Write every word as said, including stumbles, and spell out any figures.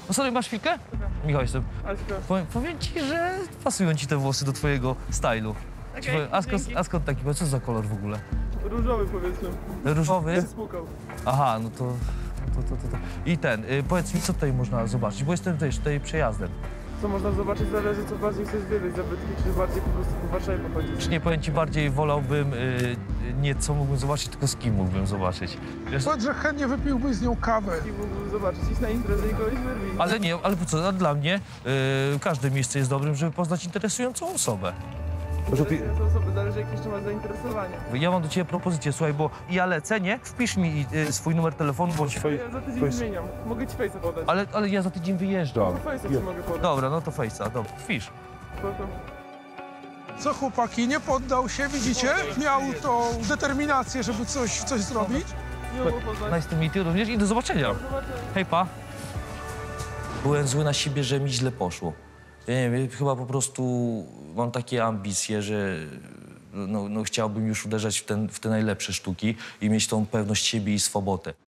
No sorry, masz chwilkę? Michał jestem. Powiem, powiem ci, że pasują ci te włosy do twojego stylu. Okay, a, skąd, a skąd taki? Co za kolor w ogóle? Różowy powiedzmy. Różowy? Spłukał. Aha, no to... to, to, to, to. I ten, y, powiedz mi, co tutaj można zobaczyć, bo jestem też tutaj przejazdem. Co można zobaczyć, zależy co bardziej chcesz zwiedzić, zabytki, czy bardziej po prostu po Warszawie pochodzić. Czy nie powiem ci bardziej, wolałbym y, nie co mógłbym zobaczyć, tylko z kim mógłbym zobaczyć. Wiesz? Powiedz, że chętnie wypiłbyś z nią kawę. I mógłbym zobaczyć, iść na imprezę i kogoś wyrwi. Ale nie, ale po co? A dla mnie y, każde miejsce jest dobrym, żeby poznać interesującą osobę. Interesujące osoby, zależy jakie jeszcze masz zainteresowanie. Ja mam do ciebie propozycję, słuchaj, bo ja lecę, nie? Wpisz mi y, swój numer telefonu, bądź... Ja za tydzień zmieniam. Mogę ci face'a podać. Ale, ale ja za tydzień wyjeżdżam. No face'a ci mogę podać. Dobra, no to face'a, dobra, wpisz. Spoko. Co chłopaki, nie poddał się, widzicie? Miał tą determinację, żeby coś, coś zrobić. Miło było poznać. Nice to meet you również i do zobaczenia. Zobaczę. Hej, pa. Byłem zły na siebie, że mi źle poszło. Ja nie wiem, chyba po prostu mam takie ambicje, że no, no, chciałbym już uderzać w, ten, w te najlepsze sztuki i mieć tą pewność siebie i swobodę.